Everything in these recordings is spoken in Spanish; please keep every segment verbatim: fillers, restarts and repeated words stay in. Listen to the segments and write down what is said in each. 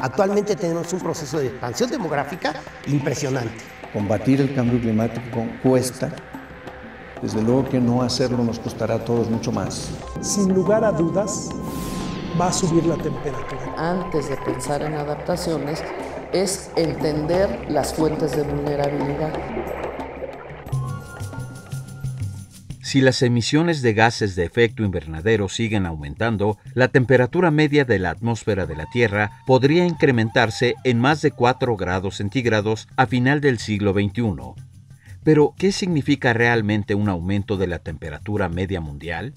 Actualmente tenemos un proceso de expansión demográfica impresionante. Combatir el cambio climático cuesta. Desde luego que no hacerlo nos costará a todos mucho más. Sin lugar a dudas, va a subir la temperatura. Antes de pensar en adaptaciones, es entender las fuentes de vulnerabilidad. Si las emisiones de gases de efecto invernadero siguen aumentando, la temperatura media de la atmósfera de la Tierra podría incrementarse en más de cuatro grados centígrados a final del siglo veintiuno. Pero, ¿qué significa realmente un aumento de la temperatura media mundial?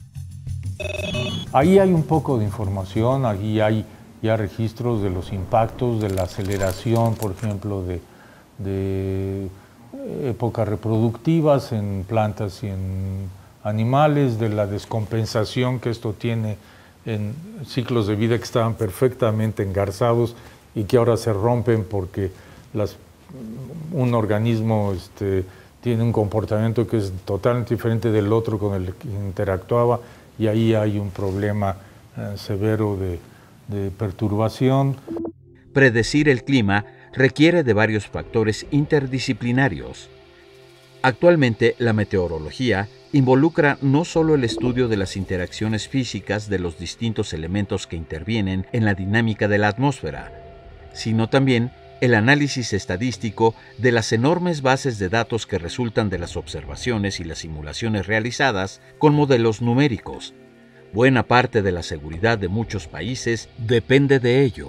Ahí hay un poco de información, ahí hay ya registros de los impactos, de la aceleración, por ejemplo, de, de épocas reproductivas en plantas y en animales, de la descompensación que esto tiene en ciclos de vida que estaban perfectamente engarzados y que ahora se rompen porque las, un organismo este, tiene un comportamiento que es totalmente diferente del otro con el que interactuaba, y ahí hay un problema eh, severo de, de perturbación. Predecir el clima requiere de varios factores interdisciplinarios. Actualmente, la meteorología involucra no solo el estudio de las interacciones físicas de los distintos elementos que intervienen en la dinámica de la atmósfera, sino también el análisis estadístico de las enormes bases de datos que resultan de las observaciones y las simulaciones realizadas con modelos numéricos. Buena parte de la seguridad de muchos países depende de ello.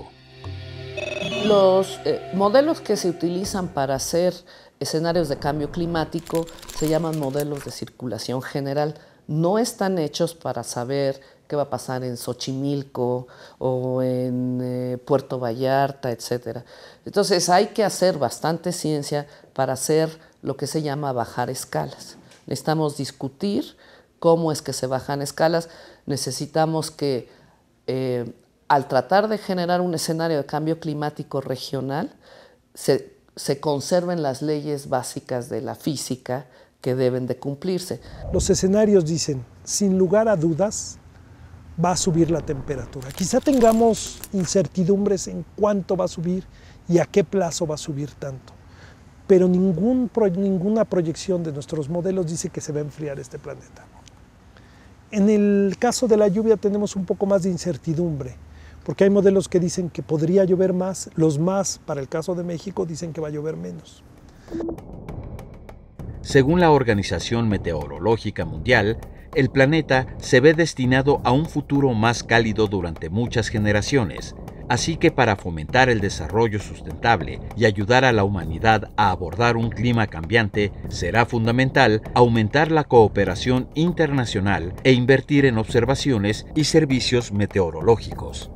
Los eh, modelos que se utilizan para hacer escenarios de cambio climático se llaman modelos de circulación general. No están hechos para saber qué va a pasar en Xochimilco o en eh, Puerto Vallarta, etcétera. Entonces hay que hacer bastante ciencia para hacer lo que se llama bajar escalas. Necesitamos discutir cómo es que se bajan escalas. Necesitamos que eh, al tratar de generar un escenario de cambio climático regional, se, se conserven las leyes básicas de la física que deben de cumplirse. Los escenarios dicen, sin lugar a dudas, va a subir la temperatura. Quizá tengamos incertidumbres en cuánto va a subir y a qué plazo va a subir tanto, pero ningún, ninguna proyección de nuestros modelos dice que se va a enfriar este planeta. En el caso de la lluvia tenemos un poco más de incertidumbre, porque hay modelos que dicen que podría llover más, los más, para el caso de México, dicen que va a llover menos. Según la Organización Meteorológica Mundial, el planeta se ve destinado a un futuro más cálido durante muchas generaciones, así que para fomentar el desarrollo sustentable y ayudar a la humanidad a abordar un clima cambiante, será fundamental aumentar la cooperación internacional e invertir en observaciones y servicios meteorológicos.